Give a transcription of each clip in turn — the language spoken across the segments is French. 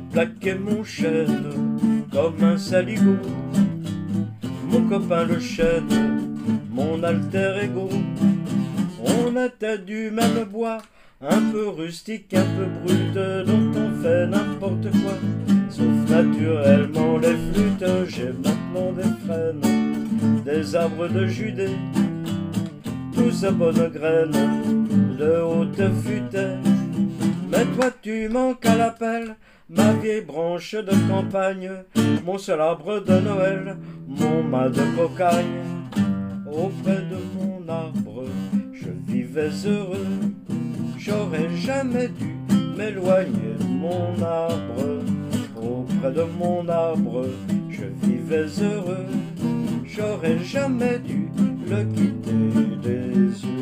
plaqué mon chêne comme un saligo. Mon copain le chêne, mon alter ego. On était du même bois, un peu rustique, un peu brut, dont on fait n'importe quoi, sauf naturellement les flûtes. J'ai maintenant des frênes, des arbres de Judée, tous à bonne graine, de haute futaie. Mais toi tu manques à l'appel, ma vieille branche de campagne, mon seul arbre de Noël, mon mât de cocagne. Auprès de mon arbre, je vivais heureux. J'aurais jamais dû m'éloigner de mon arbre. Auprès de mon arbre, je vivais heureux. J'aurais jamais dû le quitter des yeux.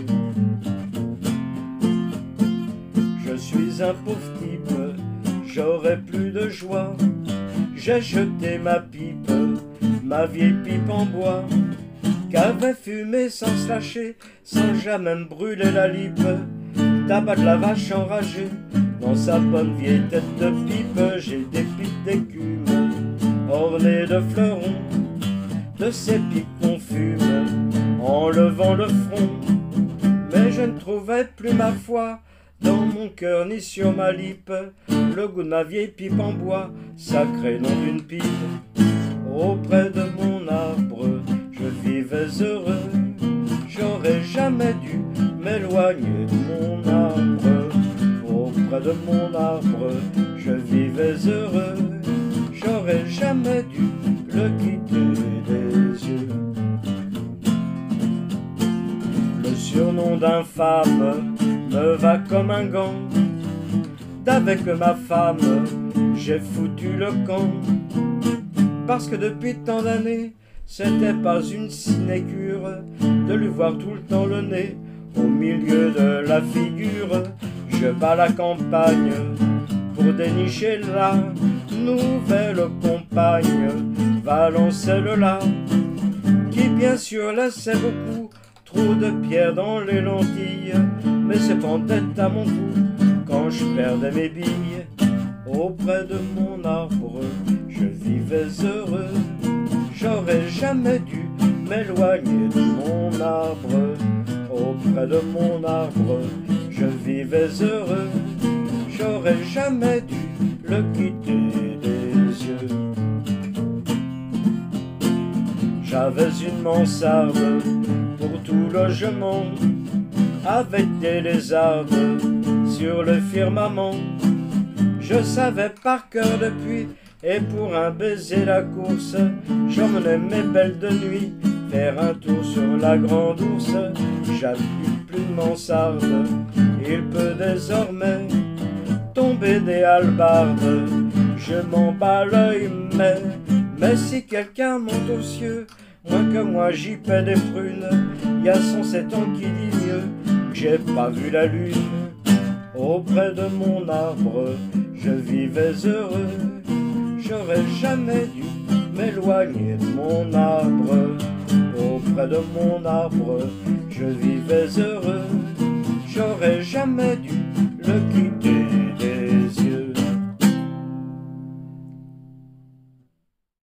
Je suis un pauvre type, j'aurais plus de joie. J'ai jeté ma pipe, ma vieille pipe en bois, qu'avait fumé sans se lâcher, sans jamais me brûler la lippe. Tabac de la vache enragée, dans sa bonne vieille tête de pipe. J'ai des pipes d'écume, ornées de fleurons, de ces pipes qu'on fume, en levant le front. Mais je ne trouvais plus ma foi, dans mon cœur ni sur ma lippe, le goût de ma vieille pipe en bois, sacré nom d'une pipe. Auprès de mon arbre, je vivais heureux. J'aurais jamais dû m'éloigner de mon arbre. Auprès de mon arbre, je vivais heureux. J'aurais jamais dû le quitter des yeux. Le surnom d'infâme me va comme un gant. D'avec ma femme, j'ai foutu le camp. Parce que depuis tant d'années, c'était pas une sinécure de lui voir tout le temps le nez au milieu de la figure. Je bats la campagne pour dénicher la nouvelle compagne, Valencelle-là, qui bien sûr laissait beaucoup trop de pierres dans les lentilles, mais se pendait à mon cou quand je perdais mes billes. Auprès de mon arbre, je vivais heureux. J'aurais jamais dû m'éloigner de mon arbre. Auprès de mon arbre, je vivais heureux. J'aurais jamais dû le quitter des yeux. J'avais une mansarde pour tout logement, avec des lézardes sur le firmament. Je savais par cœur depuis, et pour un baiser la course, j'emmenais mes belles de nuit faire un tour sur la grande ourse. J'habite plus de mansarde, il peut désormais tomber des hallebardes. Je m'en bats l'œil, mais si quelqu'un monte aux cieux, moins que moi j'y paie des prunes. Y a 107 ans qui dit mieux que j'ai pas vu la lune. Auprès de mon arbre, je vivais heureux. J'aurais jamais dû m'éloigner de mon arbre. Auprès de mon arbre, je vivais heureux. J'aurais jamais dû le quitter